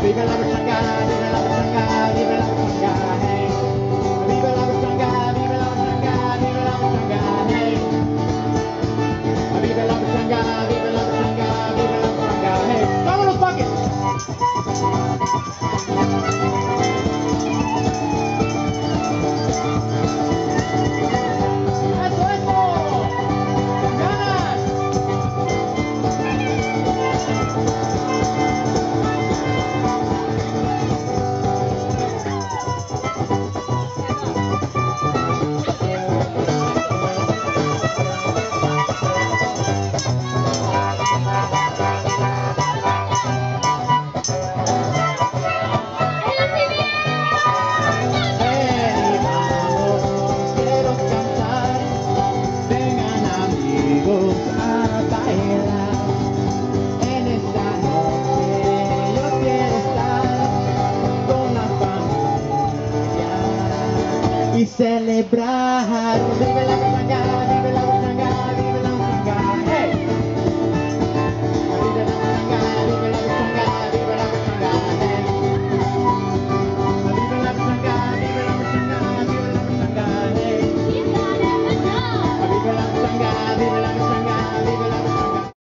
Vive la pachanga, vive la pachanga, vive la pachanga, hey. Vive la pachanga, vive la pachanga, vive la pachanga, hey. Vive la pachanga, vive la pachanga, vive la pachanga, hey. ¡Vámonos, Paques! ¡Eso, eso! ¡Ganas! Y celebrar, vive la pachanga.